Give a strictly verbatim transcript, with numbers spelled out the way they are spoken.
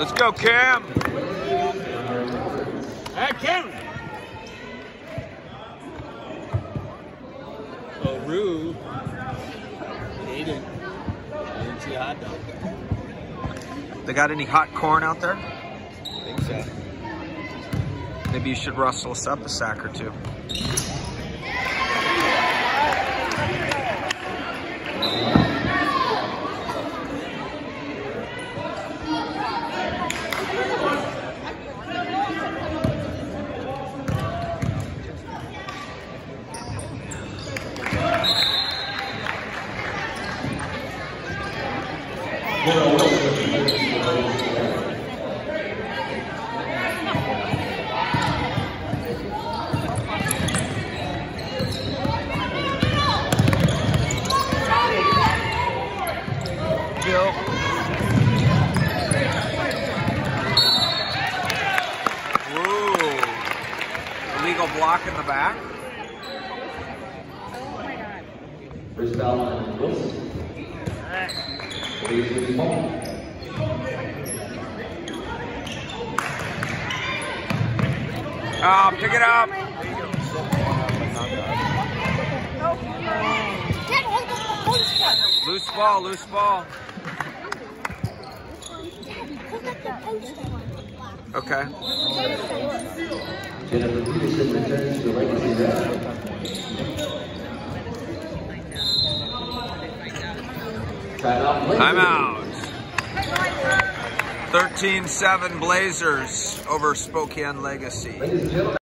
Let's go, Cam. Hey, Cam. Oh, Rue. Aiden. I didn't see a hot dog. They got any hot corn out there? I think so. Maybe you should rustle us up a sack or two. Illegal block in the back. Oh my God. First foul on Wilson. Please ball. Oh, pick it up. Loose ball, loose ball. Okay. Jennifer Peterson returns to Legacy Red. Timeout. thirteen seven Blazers over Spokane Legacy.